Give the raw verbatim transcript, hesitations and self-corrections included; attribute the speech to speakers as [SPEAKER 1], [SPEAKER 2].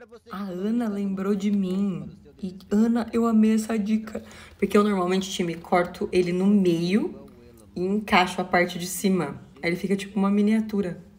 [SPEAKER 1] A Ana lembrou de mim. E, Ana, eu amei essa dica. Porque eu normalmente, time, corto ele no meio e encaixo a parte de cima. Aí ele fica tipo uma miniatura.